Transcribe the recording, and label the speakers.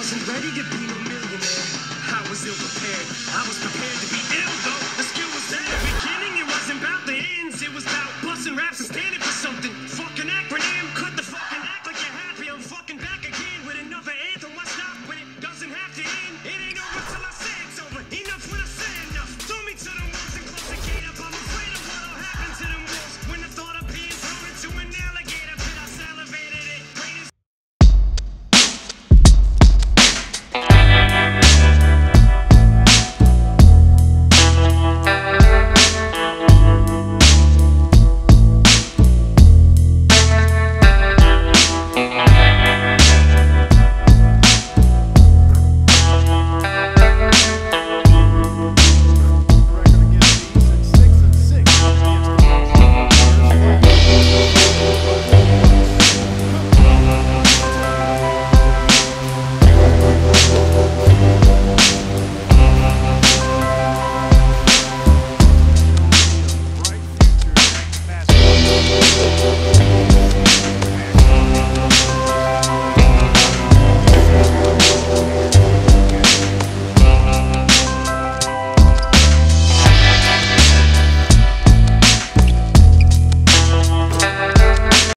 Speaker 1: wasn't ready to be a millionaire. I was ill prepared. I was prepared to be ill though. The skill was there. Beginning, it wasn't about the ends. It was about busting raps and standing.